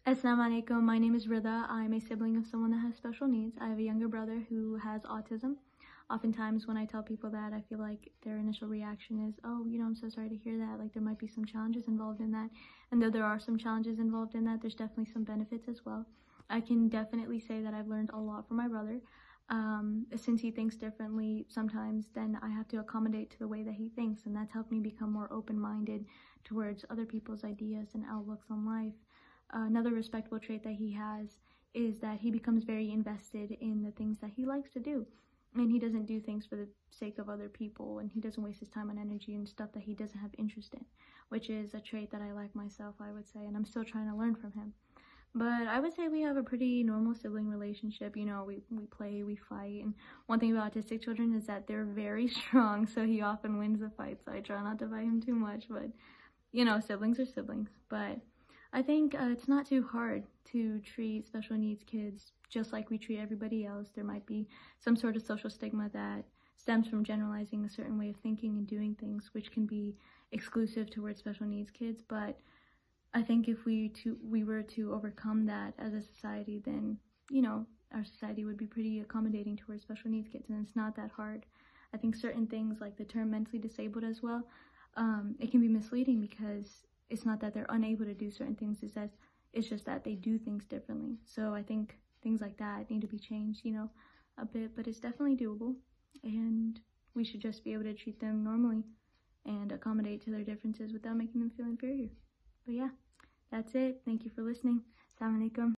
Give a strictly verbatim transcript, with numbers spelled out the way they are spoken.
Assalamu alaikum. My name is Rida. I'm a sibling of someone that has special needs. I have a younger brother who has autism. Oftentimes when I tell people that, I feel like their initial reaction is, oh, you know, I'm so sorry to hear that. Like, there might be some challenges involved in that. And though there are some challenges involved in that, there's definitely some benefits as well. I can definitely say that I've learned a lot from my brother. Um, since he thinks differently sometimes, then I have to accommodate to the way that he thinks. And that's helped me become more open-minded towards other people's ideas and outlooks on life. Uh, another respectable trait that he has is that he becomes very invested in the things that he likes to do. And he doesn't do things for the sake of other people, and he doesn't waste his time and energy in stuff that he doesn't have interest in, which is a trait that I like myself, I would say, and I'm still trying to learn from him. But I would say we have a pretty normal sibling relationship. You know, we, we play, we fight, and one thing about autistic children is that they're very strong, so he often wins the fight, so I try not to fight him too much, but, you know, siblings are siblings. But I think uh, it's not too hard to treat special needs kids just like we treat everybody else. There might be some sort of social stigma that stems from generalizing a certain way of thinking and doing things, which can be exclusive towards special needs kids. But I think if we to we were to overcome that as a society, then, you know, our society would be pretty accommodating towards special needs kids, and it's not that hard. I think certain things like the term mentally disabled as well, um, it can be misleading because it's not that they're unable to do certain things, it's that it's just that they do things differently. So I think things like that need to be changed, you know, a bit, but it's definitely doable, and we should just be able to treat them normally and accommodate to their differences without making them feel inferior. But yeah, that's it. Thank you for listening. Assalamu alaikum.